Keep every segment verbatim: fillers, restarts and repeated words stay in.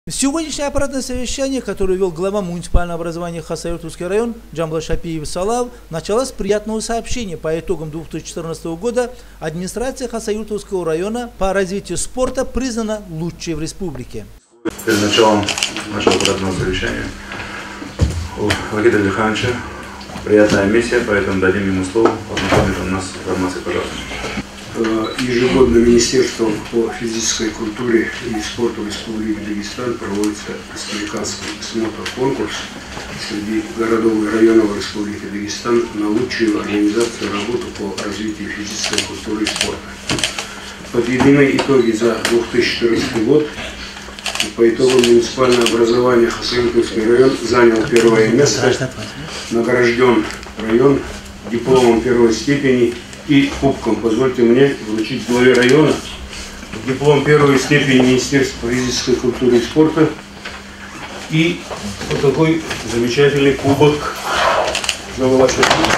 Сегодняшнее аппаратное совещание, которое вел глава муниципального образования Хасавюртовский район Джамбулат Шапиев Салав, началось с приятного сообщения. По итогам две тысячи четырнадцатого года администрация Хасавюртовского района по развитию спорта признана лучшей в республике. Перед началом нашего аппаратного совещания у Вагида Лихановича приятная миссия, поэтому дадим ему слово, познакомить у нас информацией, пожалуйста. Ежегодно Министерство по физической культуре и спорту Республики Дагестан проводится республиканский смотр-конкурс среди городов и районов Республики Дагестан на лучшую организацию работы по развитию физической культуры и спорта. Подведены итоги за две тысячи четырнадцатый год. По итогам муниципального образования Хасавюртовский район занял первое место, награжден район дипломом первой степени и кубком. Позвольте мне вручить главе района диплом первой степени Министерства физической культуры и спорта и вот такой замечательный кубок за вашу.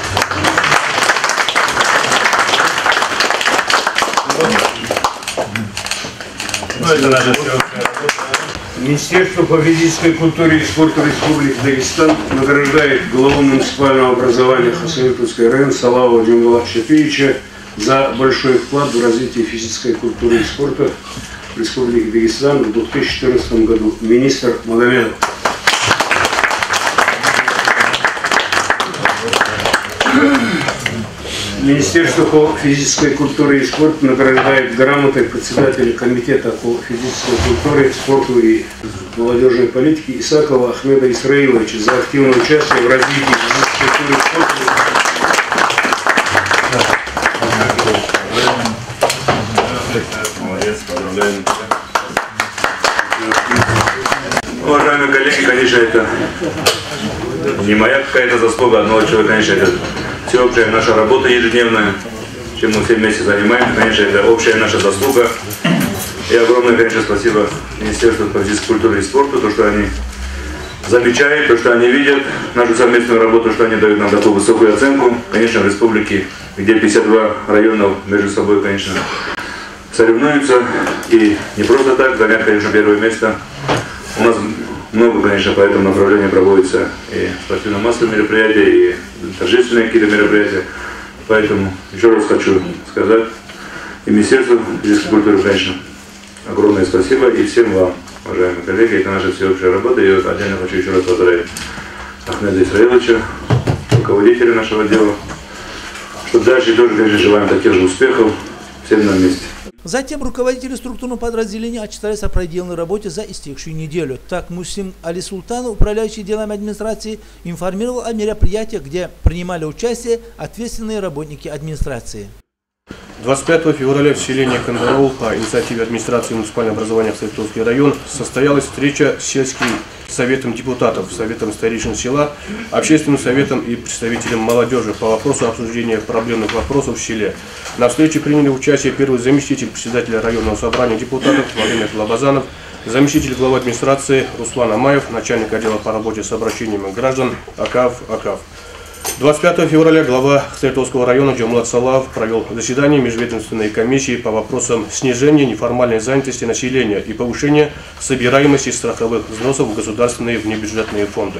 Ну, это наша Министерство по физической культуре и спорту Республики Дагестан награждает главу муниципального образования Хасавюртовский район Салава Джамбулата Шапиевича за большой вклад в развитие физической культуры и спорта в Республике Дагестан в две тысячи четырнадцатом году. Министр Магомедов. Министерство по физической культуре и спорту награждает грамотой председателя комитета по физической культуре, спорту и молодежной политике Исакова Ахмеда Исраиловича за активное участие в развитии физической культуры и спорта. Молодец, поздравляем. Уважаемые коллеги, конечно, это не моя какая-то заслуга одного человека, конечно, это всеобщая наша работа ежедневная, чем мы все вместе занимаемся, конечно, это общая наша заслуга. И огромное, конечно, спасибо Министерству по физической культуре и спорту, то, что они замечают, то, что они видят нашу совместную работу, что они дают нам такую высокую оценку. Конечно, в республике, где пятьдесят два района между собой, конечно, соревнуются. И не просто так, занять, конечно, первое место. У нас много, конечно, по этому направлению проводится и спортивно-массовые мероприятия, и торжественные какие-то мероприятия. Поэтому еще раз хочу сказать и Министерству физической культуры, конечно, огромное спасибо, и всем вам, уважаемые коллеги, это наша всеобщая работа. И вот отдельно хочу еще раз поздравить Ахмеда Исраиловича, руководителя нашего дела, чтобы дальше тоже, конечно, желаем таких же успехов всем на месте. Затем руководители структурного подразделения отчитались о проделанной работе за истекшую неделю. Так, Муслим Али Султан, управляющий делами администрации, информировал о мероприятиях, где принимали участие ответственные работники администрации. двадцать пятого февраля в селении Кандарул по инициативе администрации муниципального образования Хасавюртовский район состоялась встреча с сельским советом депутатов, советом старейшин села, общественным советом и представителем молодежи по вопросу обсуждения проблемных вопросов в селе. На встрече приняли участие первый заместитель председателя районного собрания депутатов Владимир Лабазанов, заместитель главы администрации Руслан Амаев, начальник отдела по работе с обращениями граждан Акав Акав. двадцать пятого февраля глава Хасавюртовского района Джамбулат Салав провел заседание межведомственной комиссии по вопросам снижения неформальной занятости населения и повышения собираемости страховых взносов в государственные внебюджетные фонды.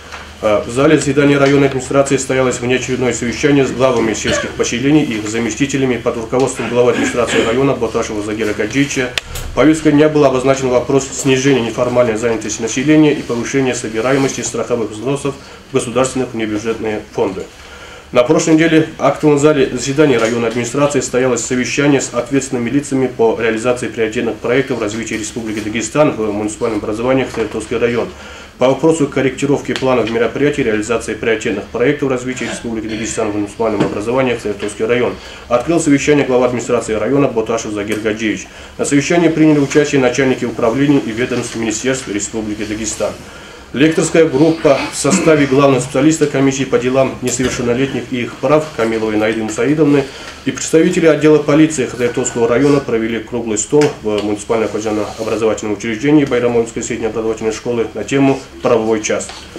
В зале заседания районной администрации состоялось внеочередное совещание с главами сельских поселений и их заместителями под руководством главы администрации района Боташева Загира Гаджиевича. В повестке дня был обозначен вопрос снижения неформальной занятости населения и повышения собираемости страховых взносов в государственных внебюджетные фонды. На прошлой неделе в актовом зале заседания районной администрации состоялось совещание с ответственными лицами по реализации приоритетных проектов развития Республики Дагестан в муниципальном образовании Хасавюртовский район. По вопросу корректировки планов мероприятий реализации приоритетных проектов развития Республики Дагестан в муниципальном образовании Хасавюртовский район открыл совещание глава администрации района Боташев Загир Гаджиевич. На совещании приняли участие начальники управлений и ведомств Министерств Республики Дагестан. Лекторская группа в составе главного специалиста комиссии по делам несовершеннолетних и их прав Камиловой Наиды Мусаидовны и представители отдела полиции Хасавюртовского района провели круглый стол в муниципальном образовательном учреждении Байрамоинской средней образовательной школы на тему «Правовой час».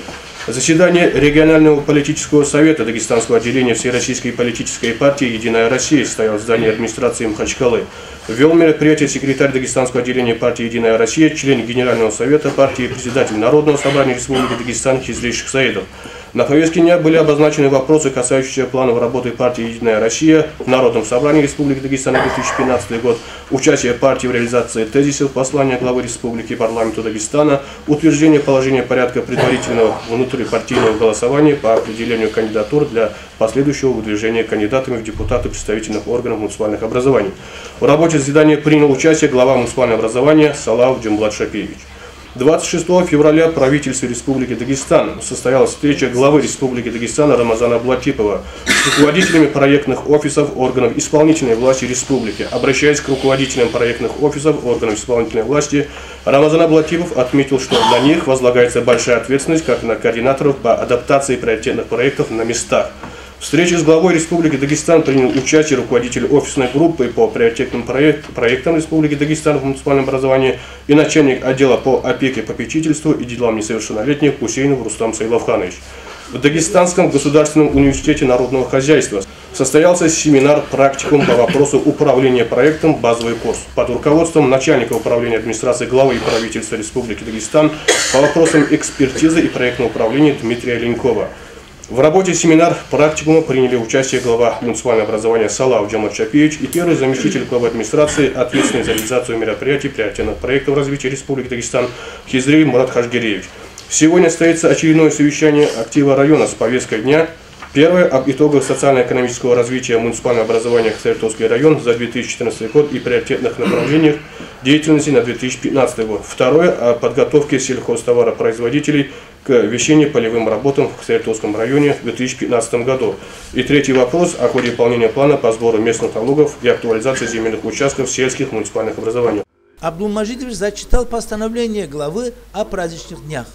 Заседание регионального политического совета Дагестанского отделения Всероссийской политической партии «Единая Россия» состоялось в здании администрации Махачкалы. Ввел мероприятие секретарь Дагестанского отделения партии «Единая Россия», член Генерального совета партии, председатель Народного собрания Республики Дагестан Хизри Шахсаидов. На повестке дня были обозначены вопросы, касающиеся планов работы партии «Единая Россия» в Народном собрании Республики Дагестан на две тысячи пятнадцатый год, участие партии в реализации тезисов послания главы Республики парламенту Дагестана, утверждение положения порядка предварительного внутрипартийного голосования по определению кандидатур для последующего выдвижения кандидатами в депутаты представительных органов муниципальных образований. В работе заседания принял участие глава муниципального образования Салав Джамблат Шапиевич. двадцать шестого февраля в правительстве Республики Дагестан состоялась встреча главы Республики Дагестан Рамазана Аблатипова с руководителями проектных офисов органов исполнительной власти республики. Обращаясь к руководителям проектных офисов органов исполнительной власти, Рамазан Аблатипов отметил, что на них возлагается большая ответственность как на координаторов по адаптации приоритетных проектов на местах. В встрече с главой Республики Дагестан принял участие руководитель офисной группы по приоритетным проект, проектам Республики Дагестан в муниципальном образовании и начальник отдела по опеке, попечительству и делам несовершеннолетних Хусейнов Рустам Сайлавханович. В Дагестанском государственном университете народного хозяйства состоялся семинар-практикум по вопросу управления проектом «Базовый курс» под руководством начальника управления администрации главы и правительства Республики Дагестан по вопросам экспертизы и проектного управления Дмитрия Ленькова. В работе семинар-практикума приняли участие глава муниципального образования Салав Джамблат Шапиевич и первый заместитель главы администрации, ответственный за реализацию мероприятий приоритетных проектов развития Республики Дагестан Хизри Мурат Хашгиреевич. Сегодня состоится очередное совещание актива района с повесткой дня. Первое – об итогах социально-экономического развития муниципального образования Хасавюртовский район за две тысячи четырнадцатый год и приоритетных направлениях деятельности на две тысячи пятнадцатый год. Второе – о подготовке сельхозтоваропроизводителей к весенне-полевым работам в Хасавюртовском районе в две тысячи пятнадцатом году. И третий вопрос – о ходе выполнения плана по сбору местных налогов и актуализации земельных участков сельских муниципальных образований. Абдулмажидович зачитал постановление главы о праздничных днях.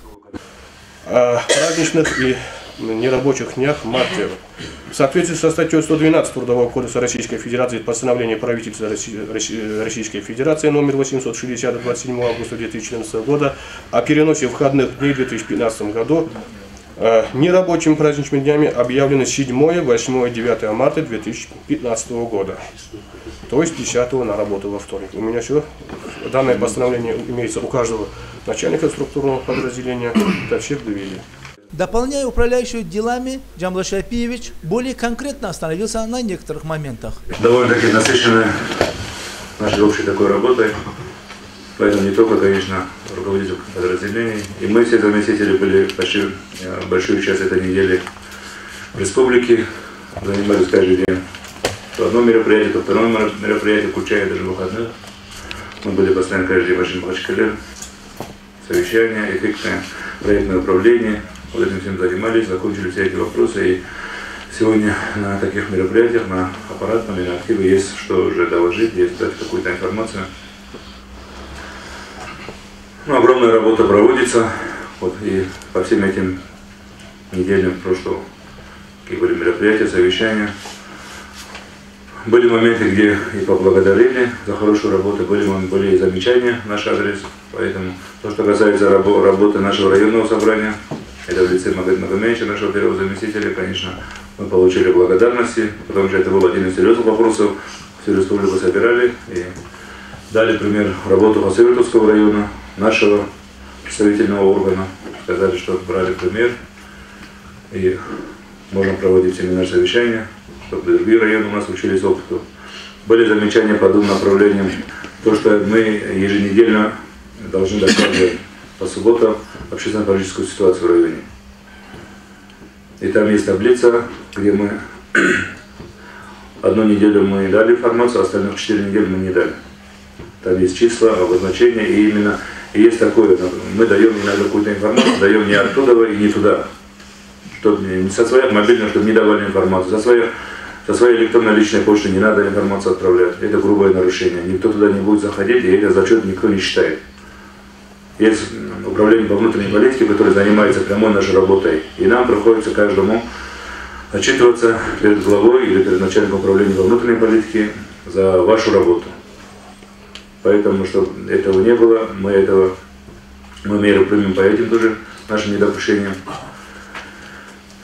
О праздничных и нерабочих днях марта. В соответствии со статьей сто двенадцать Трудового кодекса Российской Федерации постановление правительства Российской Федерации номер восемьсот шестьдесят от двадцать седьмого августа две тысячи четырнадцатого года о переносе выходных дней в две тысячи пятнадцатом году э, нерабочими праздничными днями объявлены седьмое, восьмое, девятое марта две тысячи пятнадцатого года. То есть десятого на работу во вторник. У меня все. Данное постановление имеется у каждого начальника структурного подразделения. Это всех довели. Дополняя управляющую делами, Джамблат Шапиевич более конкретно остановился на некоторых моментах. Довольно-таки насыщенная нашей общей такой работой, поэтому не только, конечно, руководитель подразделений, и мы все заместители были почти большую часть этой недели в республике, занимались каждый день то одно мероприятие, то второе мероприятие, включая даже выходных. Мы были постоянно каждый день в Махачкале, совещания, эффектное проектное управление. Вот этим всем занимались, закончили все эти вопросы, и сегодня на таких мероприятиях, на аппаратном и на активе есть что уже доложить, есть дать какую-то информацию. Ну, огромная работа проводится, вот, и по всем этим неделям прошлого, какие были мероприятия, совещания. Были моменты, где и поблагодарили за хорошую работу, были, были и замечания в наш адрес, поэтому то, что касается рабо работы нашего районного собрания, это в лице Магомедовича, нашего первого заместителя, конечно, мы получили благодарности, потому что это был один из серьезных вопросов. Всю республику собирали и дали пример работу Хасавюртовского района, нашего представительного органа. Сказали, что брали пример и можем проводить семинар совещания, чтобы другие районы у нас учились опыту. Были замечания по двум направлениям. То, что мы еженедельно должны докладывать по субботам общественно-политическую ситуацию в районе. И там есть таблица, где мы одну неделю мы дали информацию, а остальных четыре недели мы не дали. Там есть числа, обозначения, и именно и есть такое, мы даем иногда какую-то информацию, даем не оттуда и не туда. Чтобы не со своих мобильных, чтобы не давали информацию. Со своей, со своей электронной личной почты не надо информацию отправлять. Это грубое нарушение. Никто туда не будет заходить, и этот зачет никто не считает. Есть управление по внутренней политике, которое занимается прямой нашей работой. И нам приходится каждому отчитываться перед главой или перед начальником управления по внутренней политике за вашу работу. Поэтому, чтобы этого не было, мы этого мы меры примем по этим тоже нашим недопущениям.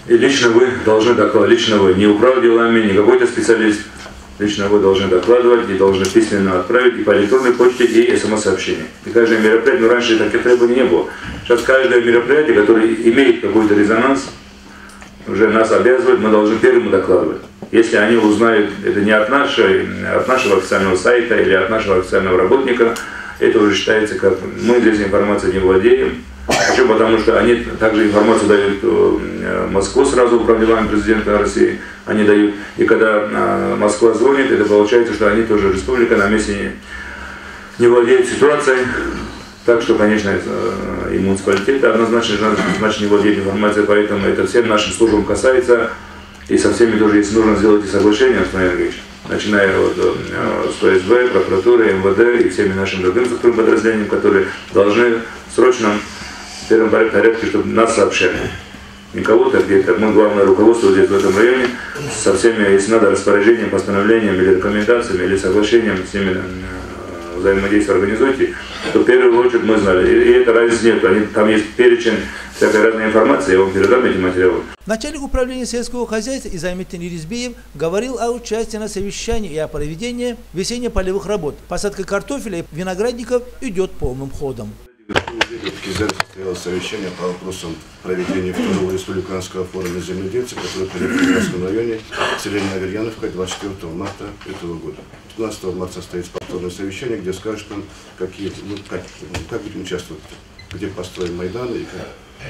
И лично вы должны докладывать, лично вы, не управ делами, не какой-то специалист, лично вы должны докладывать и должны письменно отправить и по электронной почте, и смс-сообщение. И каждое мероприятие, ну раньше таких требований не было. Сейчас каждое мероприятие, которое имеет какой-то резонанс, уже нас обязывает, мы должны первым докладывать. Если они узнают, это не от, нашей, от нашего официального сайта или от нашего официального работника, это уже считается как мы здесь информацией не владеем. Почему? Потому что они также информацию дают в Москву сразу, управлением президента России, они дают. И когда Москва звонит, это получается, что они тоже, республика на месте не, не владеют ситуацией. Так что, конечно, и муниципалитеты однозначно значит, не владеют информацией, поэтому это всем нашим службам касается. И со всеми тоже, если нужно сделать и соглашение, Антон Ильич, начиная от с ФСБ, прокуратуры, эм вэ дэ и всеми нашими другими структурным подразделениями, которые должны в срочном первом порядке, чтобы нас сообщали. Не кого-то где-то, мы главное руководство здесь в этом районе, со всеми, если надо, распоряжением, постановлением или рекомендациями, или соглашением с ними взаимодействие организуйте, то в первую очередь мы знали. И, и это разницы нет. Они, там есть перечень всякой разной информации, я вам передам эти материалы. Начальник управления сельского хозяйства Изайметтин Иризбеев говорил о участии на совещании и о проведении весенне-полевых работ. Посадка картофеля и виноградников идет полным ходом. Кизет состоялось совещание по вопросам проведения второго республиканского форума земледельцев, который пройдет в Кировском районе, селение Аверьяновка, двадцать четвёртого марта этого года. пятнадцатого марта состоится повторное совещание, где скажут нам, какие, ну, как, как будем участвовать, где построим Майдан и как.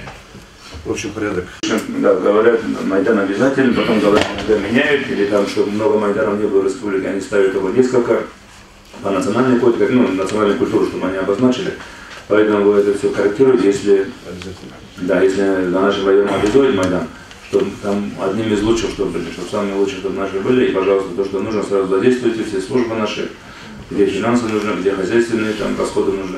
В общем, порядок. Да, говорят, Майдан обязательно, потом говорят, иногда меняют, или там, чтобы много Майданов не было в республике, они ставят его несколько по национальной культуре, ну, национальной культуре, чтобы они обозначили. Поэтому вы это все корректируете, если, да, если на нашем районе обязует Майдан, чтобы там одним из лучших, чтобы были, чтобы самые лучшие, чтобы наши были, и, пожалуйста, то, что нужно, сразу задействуйте, все службы наши, где финансы нужны, где хозяйственные там расходы нужны.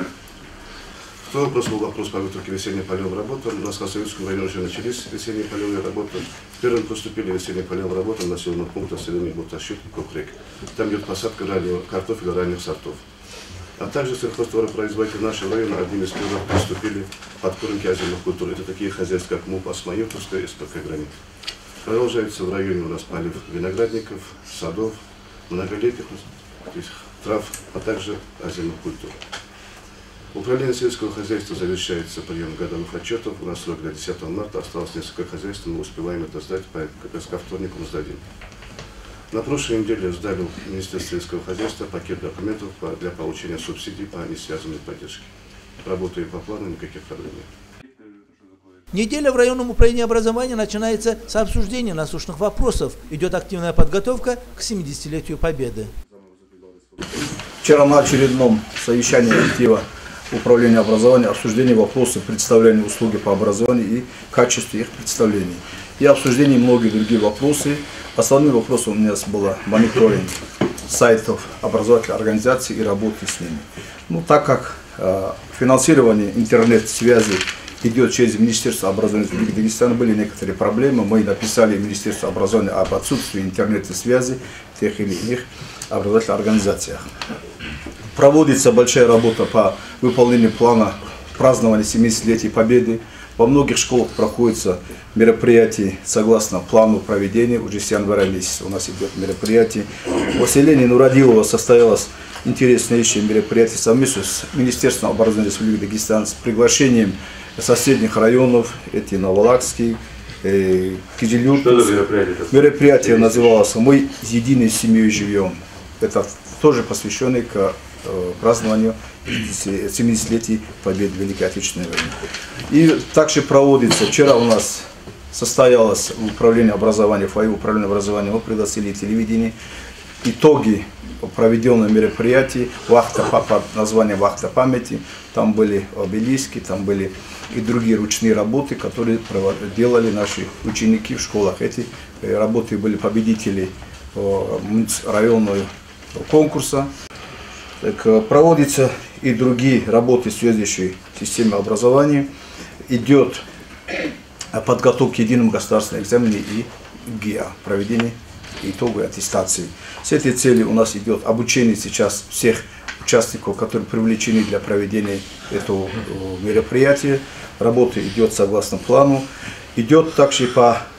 Второй вопрос был вопрос по выставке весенней полевой работы. У нас в Советском районе уже начались весенние полевые работы. Первым поступили весенние полевые работы на населенных пунктах селения Бутащик и Кукрек. Там идет посадка раннего картофеля ранних сортов. А также сельхозтоваропроизводители нашего района одним из первых приступили подкормки озимых культур. Это такие хозяйства, как МУП Осмоютовская и СПК «Гранит». Продолжается в районе у нас полив виноградников, садов, многолетних трав, а также озимых культур. Управление сельского хозяйства завершается прием годовых отчетов. У нас срок до десятого марта, осталось несколько хозяйств, мы успеваем это сдать, по ко вторнику мы сдадим. На прошлой неделе сдали в Министерство сельского хозяйства пакет документов для получения субсидий по несвязанной поддержке. Работаем по плану, никаких проблем нет. Неделя в районном управлении образования начинается с обсуждения насущных вопросов. Идет активная подготовка к семидесятилетию Победы. Вчера на очередном совещании актива управления образования обсуждение вопросов представления услуги по образованию и качестве их представлений. И обсуждение многих других вопросов. Основным вопросом у меня было мониторинг сайтов образовательных организаций и работы с ними. Ну, так как э, финансирование интернет-связи идет через Министерство образования Республики Дагестан, были некоторые проблемы. Мы написали Министерство образования об отсутствии интернет-связи в тех или иных образовательных организациях. Проводится большая работа по выполнению плана празднования семидесятилетия Победы. Во многих школах проходятся мероприятия согласно плану проведения. Уже с января месяца у нас идет мероприятие. В селении Нурадилова состоялось интереснейшее мероприятие совместно с Министерством образования Республики Дагестан с приглашением соседних районов, эти Новолакский, э, Кизилюрт. Мероприятие, мероприятие называлось «Мы с единой семьей живем». Это тоже посвященный к празднованию семидесятилетия Победы в Великой Отечественной войне. И также проводится, вчера у нас состоялось управление образования, фойе управления образования, мы пригласили телевидение, итоги проведенного мероприятия, вахта, под названием «Вахта памяти», там были обелиски, там были и другие ручные работы, которые делали наши ученики в школах. Эти работы были победители районного конкурса. Так, проводятся и другие работы, связывающие с системой образования. Идет подготовка к единому государственному экзамену и ГИА, проведение итоговой аттестации. С этой целью у нас идет обучение сейчас всех участников, которые привлечены для проведения этого мероприятия. Работа идет согласно плану. Идет также по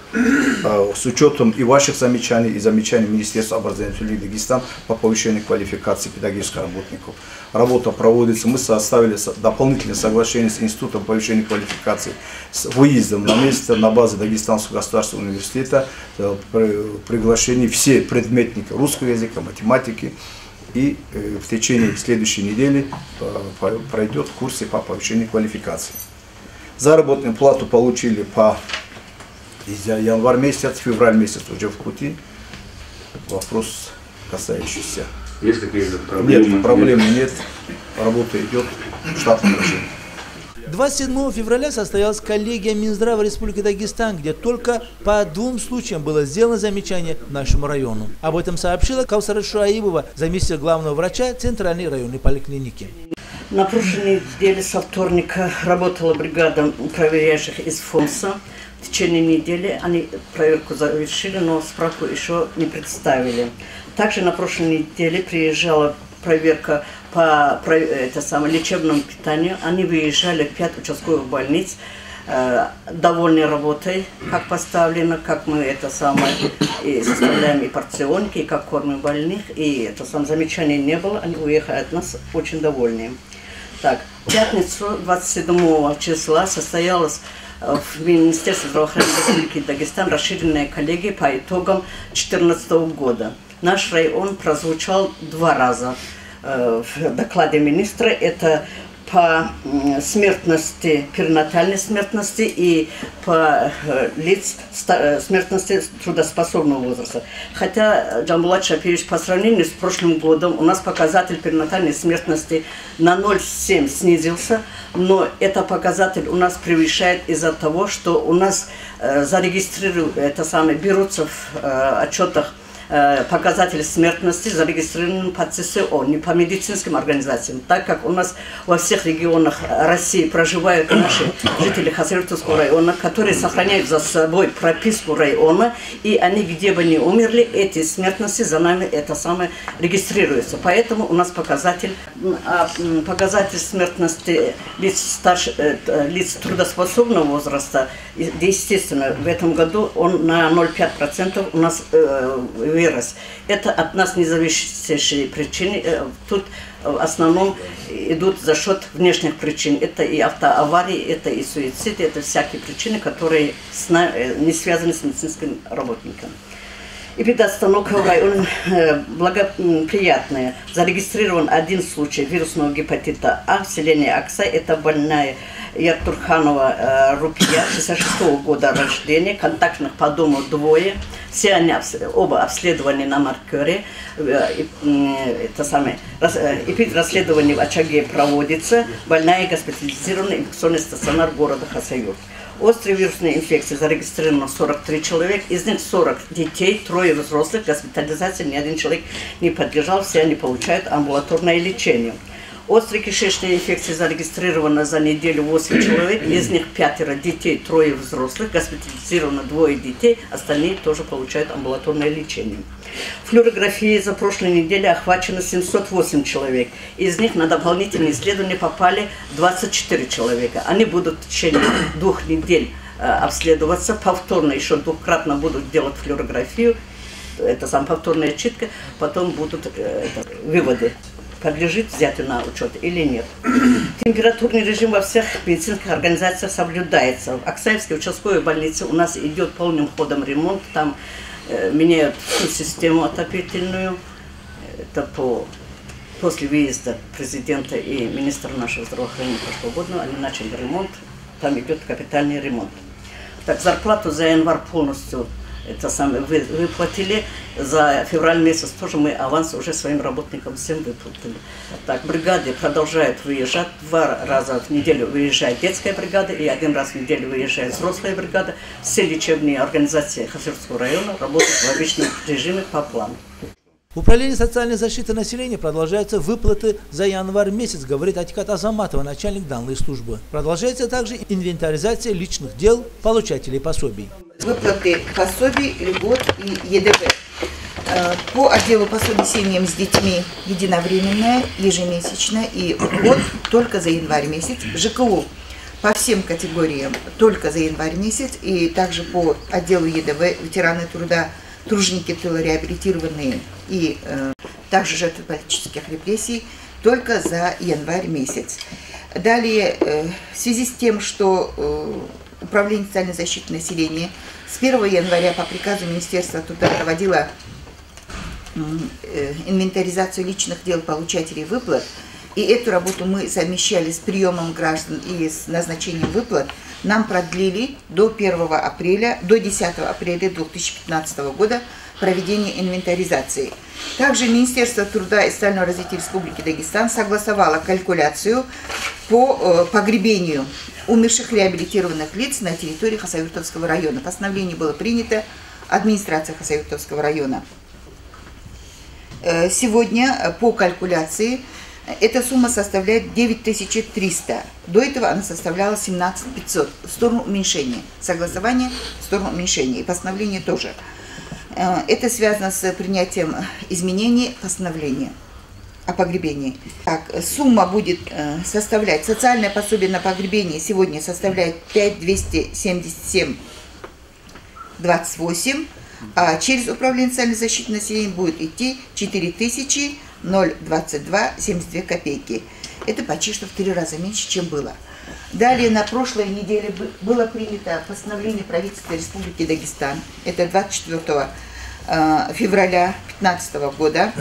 с учетом и ваших замечаний, и замечаний Министерства образования Дагестана по повышению квалификации педагогических работников. Работа проводится, мы составили дополнительное соглашение с Институтом повышения квалификации с выездом на место на базе Дагестанского государственного университета, приглашение все предметники русского языка, математики, и в течение следующей недели пройдет курсы по повышению квалификации. Заработную плату получили по январь месяц, февраль месяц уже в пути. Вопрос касающийся. Есть какие-то проблемы? Нет, проблем нет. Работа идет в штатном режиме. двадцать седьмого февраля состоялась коллегия Минздрава Республики Дагестан, где только по двум случаям было сделано замечание нашему району. Об этом сообщила Каусара Шуаибова, заместитель главного врача Центральной районной поликлиники. На прошлой неделе со вторника работала бригада проверяющих из ФОМСа. В течение недели они проверку завершили, но справку еще не представили. Также на прошлой неделе приезжала проверка по это самое, лечебному питанию. Они выезжали в пять участковых больниц, э, довольны работой, как поставлено, как мы это самое и составляем и порционки, и как кормим больных. И это самое замечания не было, они уехали от нас очень довольны. Так, в пятницу двадцать седьмого числа состоялась в Министерстве здравоохранения Республики Дагестан расширенная коллегия по итогам две тысячи четырнадцатого года. Наш район прозвучал два раза э, в докладе министра. Это по смертности, перинатальной смертности и по э, лиц ста, смертности трудоспособного возраста. Хотя, Джамбулат Шапиевич, по сравнению с прошлым годом у нас показатель перинатальной смертности на ноль целых семь десятых снизился, но этот показатель у нас превышает из-за того, что у нас э, зарегистрируют, это самое, берутся в э, отчетах показатели смертности зарегистрированы по ЦСО, не по медицинским организациям, так как у нас во всех регионах России проживают наши жители Хасавюртовского района, которые сохраняют за собой прописку района, и они, где бы ни умерли, эти смертности за нами это самое регистрируются. Поэтому у нас показатель, показатель смертности лиц, старше, лиц трудоспособного возраста, естественно, в этом году он на ноль целых пять десятых процента у нас вырос. Это от нас независящие причины. Тут в основном идут за счет внешних причин. Это и автоаварии, это и суицид, это всякие причины, которые не связаны с медицинским работником. Эпидостановка в районе благоприятная. Зарегистрирован один случай вирусного гепатита А в селении Аксай. Это больная Яртурханова Рупия, шестьдесят шестого года рождения, контактных по дому двое. Все они оба обследованы на маркере. Это самое, эпидрасследование в очаге проводится. Больная госпитализирована в инфекционный стационар города Хасавюрт. Острые вирусные инфекции зарегистрировано сорок три человека, из них сорок детей, трое взрослых. Госпитализации ни один человек не подлежал, все они получают амбулаторное лечение. Острые кишечные инфекции зарегистрировано за неделю восемь человек, из них пятеро детей, трое взрослых, госпитализировано двое детей, остальные тоже получают амбулаторное лечение. Флюорографией за прошлой неделю охвачено семьсот восемь человек, из них на дополнительные исследования попали двадцать четыре человека. Они будут в течение двух недель э, обследоваться, повторно еще двукратно будут делать флюорографию, это сам повторная читка, потом будут э, это, выводы. Подлежит взятию на учет или нет. Температурный режим во всех медицинских организациях соблюдается. В Аксаевской участковой больнице у нас идет полным ходом ремонт. Там э, меняют всю систему отопительную. Это по, после выезда президента и министра нашего здравоохранения прошлого года они начали ремонт. Там идет капитальный ремонт. Так, зарплату за январь полностью это самое, вы, выплатили. За февраль месяц тоже мы аванс уже своим работникам всем выплатили. Так, бригады продолжают выезжать. Два раза в неделю выезжает детская бригада и один раз в неделю выезжает взрослая бригада. Все лечебные организации Хасавюртского района работают в обычном режиме по плану. Управление социальной защиты населения продолжаются выплаты за январь месяц, говорит Атикат Азаматова, начальник данной службы. Продолжается также инвентаризация личных дел получателей пособий. Выплаты пособий, льгот и ЕДВ. По отделу пособий семьям с детьми единовременная, ежемесячная и год только за январь месяц. ЖКУ по всем категориям только за январь месяц, и также по отделу ЕДВ, ветераны труда, труженики тыла, реабилитированные и э, также жертвы политических репрессий только за январь месяц. Далее, э, в связи с тем, что э, Управление социальной защиты населения с первого января по приказу Министерства труда проводило э, инвентаризацию личных дел получателей выплат, и эту работу мы совмещали с приемом граждан и с назначением выплат, нам продлили до первого апреля, до десятого апреля две тысячи пятнадцатого года проведение инвентаризации. Также Министерство труда и социального развития Республики Дагестан согласовало калькуляцию по э, погребению умерших реабилитированных лиц на территории Хасавюртовского района. Постановление было принято администрацией Хасавюртовского района. Э, сегодня по калькуляции эта сумма составляет девять тысяч триста. До этого она составляла семнадцать тысяч пятьсот. В сторону уменьшения. Согласование в сторону уменьшения. И постановление тоже. Это связано с принятием изменений постановления о погребении. Так, сумма будет составлять, социальное пособие на погребение сегодня составляет пять тысяч двести семьдесят семь двадцать восемь, а через Управление социальной защиты населения будет идти четыре тысячи двадцать два семьдесят две копейки. Это почти что в три раза меньше, чем было. Далее на прошлой неделе было принято постановление правительства Республики Дагестан. Это двадцать четвёртого февраля две тысячи пятнадцатого года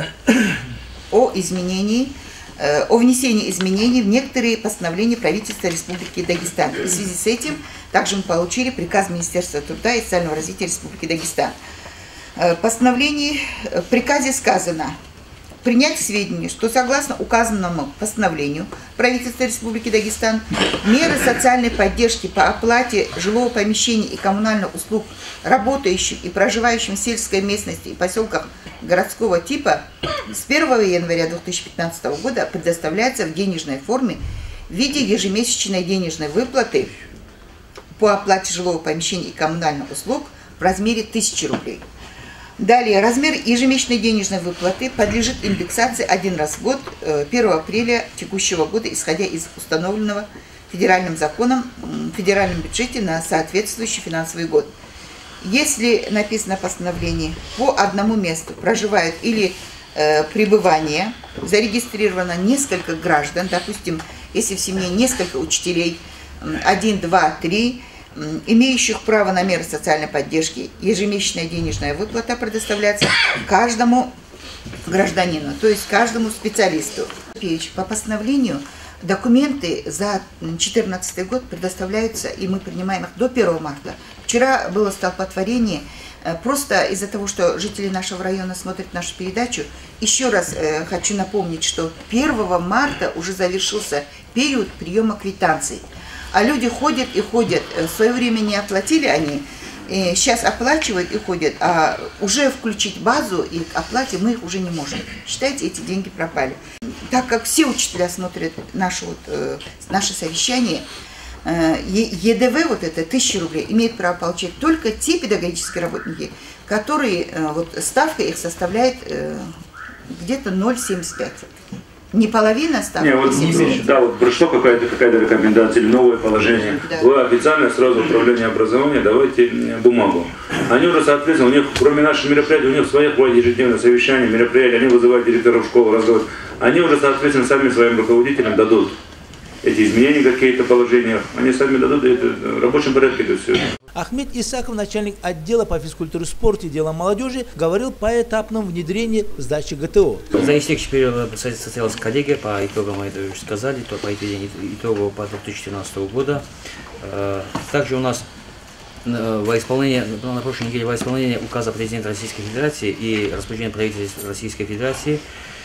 о изменении, о внесении изменений в некоторые постановления правительства Республики Дагестан. В связи с этим также мы получили приказ Министерства труда и социального развития Республики Дагестан. В постановлении, в приказе сказано: принять к сведению, что согласно указанному постановлению правительства Республики Дагестан меры социальной поддержки по оплате жилого помещения и коммунальных услуг работающим и проживающим в сельской местности и поселках городского типа с первого января две тысячи пятнадцатого года предоставляется в денежной форме в виде ежемесячной денежной выплаты по оплате жилого помещения и коммунальных услуг в размере тысячи рублей. Далее, размер ежемесячной денежной выплаты подлежит индексации один раз в год, первого апреля текущего года, исходя из установленного федеральным законом в федеральном бюджете на соответствующий финансовый год. Если написано в постановлении, по одному месту проживают или э, пребывание, зарегистрировано несколько граждан, допустим, если в семье несколько учителей, один, два, три, имеющих право на меры социальной поддержки, ежемесячная денежная выплата предоставляется каждому гражданину, то есть каждому специалисту. По постановлению документы за две тысячи четырнадцатый год предоставляются, и мы принимаем их до первого марта. Вчера было столпотворение, просто из-за того, что жители нашего района смотрят нашу передачу. Еще раз э, хочу напомнить, что первого марта уже завершился период приема квитанций. А люди ходят и ходят. В свое время не оплатили они, и сейчас оплачивают и ходят, а уже включить базу и к оплате мы их уже не можем. Считайте, эти деньги пропали. Так как все учителя смотрят наше, вот, э, наше совещание, э, ЕДВ, вот это тысяча рублей, имеют право получать только те педагогические работники, которые, э, вот ставка их составляет э, где-то ноль целых семьдесят пять сотых. Не половина ставки? Не, вот не да, вот пришло какая-то какая-то рекомендация или новое положение. Да. Вы официально сразу управление образования давайте бумагу. Они уже, соответственно, у них, кроме наших мероприятий, у них своих бывает ежедневное совещание, мероприятия, они вызывают директоров школ, разговаривают. Они уже, соответственно, сами своим руководителям дадут эти изменения, какие-то положения. Они сами дадут, это в рабочем порядке это все. Ахмед Исаков, начальник отдела по физкультуре, спорту и делам молодежи, говорил по этапному внедрению сдачи ГТО. За истекший период состоялась коллегия, по итогам мы это уже сказали, то по итогу по две тысячи четырнадцатому года. Также у нас во исполнение, на прошлой неделе во исполнение указа президента Российской Федерации и распоряжения правительства Российской Федерации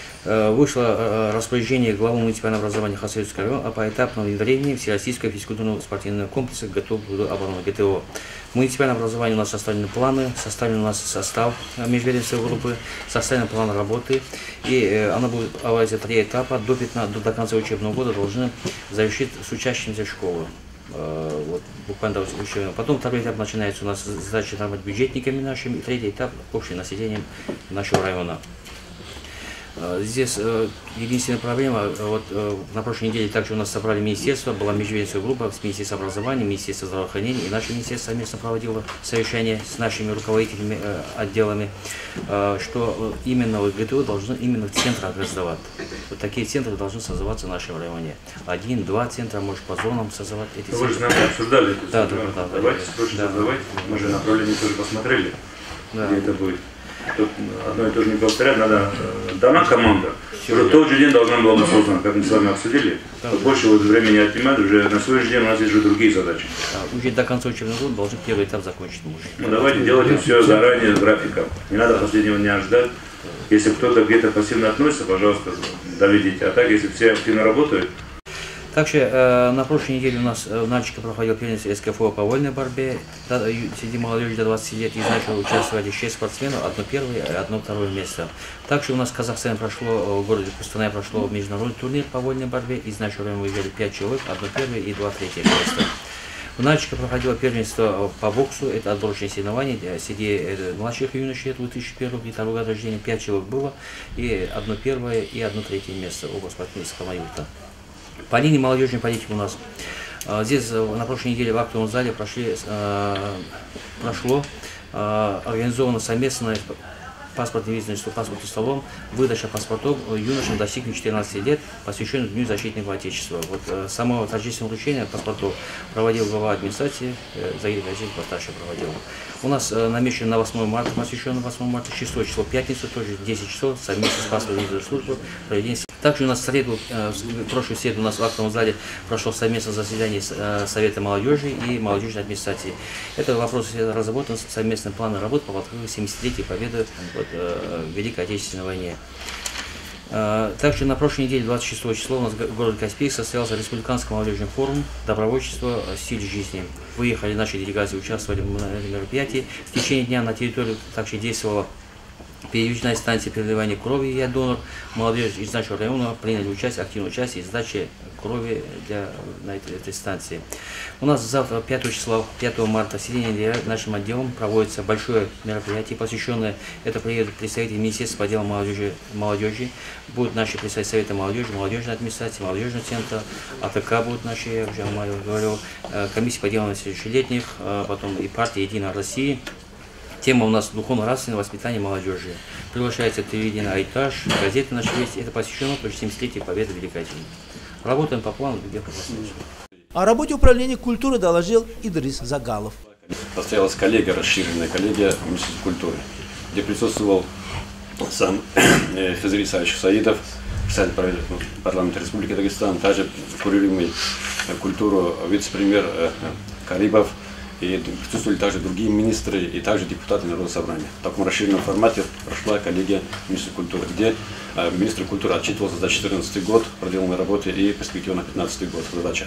вышло распоряжение главы муниципального образования Хасавюртовского района о поэтапном внедрении Всероссийского физкультурного спортивного комплекса «Готов буду обороны» ГТО. В муниципальном образовании у нас составлены планы, составлен у нас состав межведомственной группы, составлен план работы, и она будет проводиться три этапа. До, пятнадцатого, до конца учебного года должны завершить с учащимися школы. Вот, буквально учебного. Потом второй этап начинается у нас с сдачи бюджетниками нашими, и третий этап общим населением нашего района. Здесь единственная проблема, вот на прошлой неделе также у нас собрали министерство, была межведомственная группа с Министерством образования, Министерством здравоохранения, и наше министерство совместно проводило совещание с нашими руководителями отделами, что именно в ГТО должны именно в центрах раздавать. Вот такие центры должны создаваться в нашем районе. Один, два центра, может по зонам создавать эти центры. Вы же с нами обсуждали это. Да, да, да, да. Давайте срочно да. создавайте. Мы же направление тоже посмотрели, да. где это будет. Тут одно и то же не повторять, надо дана команда. Уже в тот же день должна была быть создана, как мы с вами обсудили. Да. Больше вот времени отнимать, уже на следующий день у нас есть уже другие задачи. Да, уже до конца учебного года должен первый этап закончить. Ну, давайте делайте все заранее с графиком. Не надо последнего дня ждать. Если кто-то где-то пассивно относится, пожалуйста, доведите. А так, если все активно работают. Также э, на прошлой неделе у нас в Нальчике проходил первенство СКФО по вольной борьбе среди молодежи до двадцати лет. Из начала участвовали шесть спортсменов, одно первое и одно второе место. Также у нас в Казахстане прошло, в городе Кустанай прошло международный турнир по вольной борьбе. Из нашего района выиграли пять человек, одно первое и два третье место. В Нальчике проходило первенство по боксу, это отборочные соревнования среди младших юношей, это две тысячи первого и второго года рождения, пять человек было, и одно первое и одно третье место, оба спортсмена из Хамаюрта. По линии молодежной политики у нас здесь на прошлой неделе в актовом зале прошли, прошло организовано совместное паспортный визитный паспортный столом, выдача паспортов юношам, достигнувшим четырнадцати лет, посвященных Дню защитников Отечества. Вот само торжественное вручение паспортов проводил глава администрации, Загир Газиев Бастарша проводил. У нас намечено на восьмое марта, посвящено восьмому марта, шестое число, пятницу, тоже десять часов, совместно с паспортной визитной службой проведение. Также у нас в среду, в прошлую среду у нас в актовом зале прошло совместное заседание Совета молодежи и молодежной администрации. Это вопрос разработан совместный план работы по подготовке семидесятилетия победы вот, в Великой Отечественной войне. Также на прошлой неделе, двадцать шестого числа, у нас в городе Каспийск состоялся Республиканский молодежный форум «Добровольчество. Стиль жизни». Выехали наши делегации, участвовали в мероприятии. В течение дня на территории также действовала передвижная станция переливания крови «Я донор». Молодежь из нашего района приняли участие, активное участие в сдаче крови для, на этой, этой станции. У нас завтра, пятого числа, пятого марта, в середине нашим отделом проводится большое мероприятие, посвященное, это приедут представители Министерства по делам молодежи, молодежи, будут наши представители Совета молодежи, молодежной администрации, молодежного центра, АТК будут наши, я уже говорил, комиссия по делам несовершеннолетних, потом и партия «Единая Россия». Тема у нас духовно-нравственное воспитание молодежи. Приглашается телевидение «Айтаж», газеты «Наш весть». Это посвящено семидесятилетию Победы в Великой Отечественной. Работаем по плану, где профессионально. О работе управления культуры доложил Идрис Загалов. Состоялась коллегия, расширенная коллегия Министерства культуры, где присутствовал сам Хизри Исаевич Саидов, председатель парламента Республики Дагестан, также курируемый культуру вице-премьер Карибов, и присутствовали также другие министры и также депутаты Народного собрания. В таком расширенном формате прошла коллегия министра культуры, где э, министр культуры отчитывался за две тысячи четырнадцатый год, проделанной работы и перспективу на две тысячи пятнадцатый год в задачах.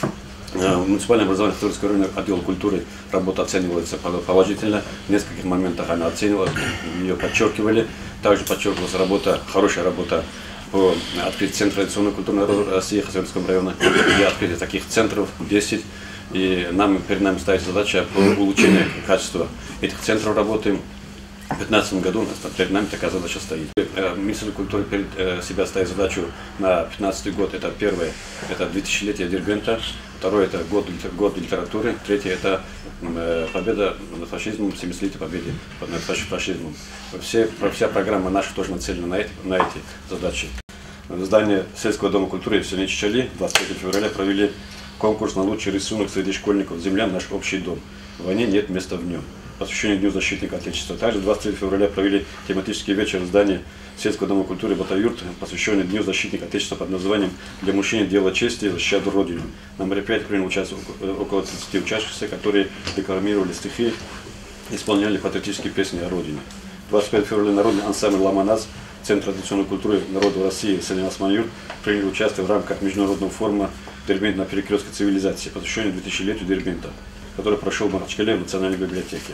Э, муниципальное образование Хасавюртского района, отдел культуры, работа оценивается положительно. В нескольких моментах она оценивала, ее подчеркивали. Также подчеркивалась работа, хорошая работа по открытию Центра традиционной культурной России Хасавюртского района, и открытие таких центров десять. И нам, перед нами ставится задача по улучшению качества этих центров работы. В две тысячи пятнадцатом году перед нами такая задача стоит. Министр культуры перед себя ставит задачу на две тысячи пятнадцатый год. Это первое, это двухтысячелетие Дербента. Второе, это год, год литературы. Третье, это победа над фашизмом, семидесятилетие победы над фашизмом. Все, вся программа наша тоже нацелена на эти, на эти задачи. В здании сельского дома культуры в селе Чичали двадцать третьего февраля провели конкурс на лучший рисунок среди школьников «Земля. Наш общий дом. В войне нет места в нем», посвященный Дню защитника Отечества. Также двадцать третьего февраля провели тематический вечер в здании сельского дома культуры Батаюрт, посвященный Дню защитника Отечества под названием «Для мужчин дело чести, защищать Родину». На мероприятии приняли участие около тридцати участников, которые декламировали стихи, исполняли патриотические песни о Родине. двадцать пятого февраля народный ансамбль «Ламаназ», Центр традиционной культуры народа России Селен Осман-Юрт приняли участие в рамках международного форума «Дербент на перекрестке цивилизации», посвященный двухтысячелетию Дербента, который прошел в Махачкале в Национальной библиотеке.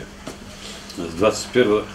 С двадцать первого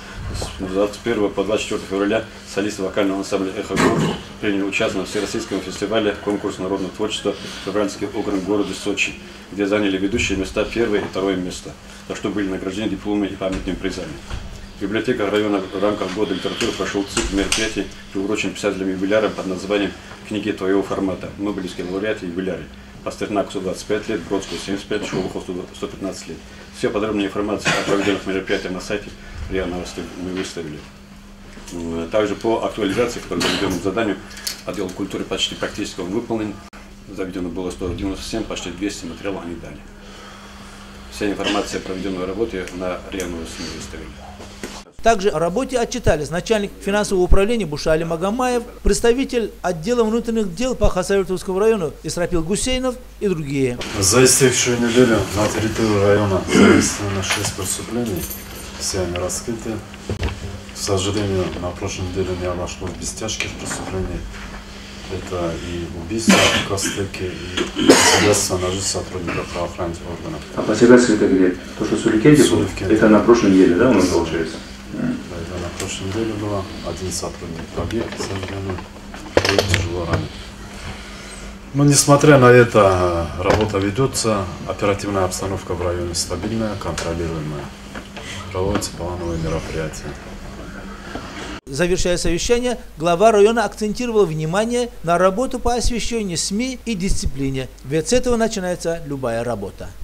по двадцать четвёртое февраля солисты вокального ансамбля «Эхо Гор» приняли участие на Всероссийском фестивале конкурса народного творчества «Февральский округ» в городе Сочи, где заняли ведущие места первое и второе место, за что были награждены дипломами и памятными призами. Библиотека района в рамках года литературы прошел цикл мероприятий, приурочен писателям-юбилярам под названием «Книги твоего формата. Нобелевские лауреаты и юбиляры». Пастернаку сто двадцать пять лет, Бродскому семьдесят пять, Шолохову сто пятнадцать лет. Все подробная информация о проведенных мероприятиях на сайте РИА Новости мы выставили. Также по актуализации, по проведенному заданию, отдел культуры почти практически он выполнен. Заведено было сто девяносто семь, почти двести материалов они дали. Вся информация о проведенной работе на РИА Новости мы выставили. Также о работе отчитались начальник финансового управления Бушали Магомаев, представитель отдела внутренних дел по Хасавюртовскому району Исрапил Гусейнов и другие. За истекшую неделю на территории района зарегистрировано шесть преступлений, все они раскрыты. К сожалению, на прошлой неделе не обошлось без тяжких преступлений. Это и убийство, костыки, и посягательство на жизнь сотрудников правоохранительных органов. А посягательство это где? То, что Суликенте? Суликенте. Это на прошлой неделе, да, у нас получается? Да, это на прошлой неделе было. Один сотрудник погиб, к сожалению, и тяжело ранен. Но несмотря на это, работа ведется, оперативная обстановка в районе стабильная, контролируемая. Проводятся плановые мероприятия. Завершая совещание, глава района акцентировал внимание на работу по освещению СМИ и дисциплине, ведь с этого начинается любая работа.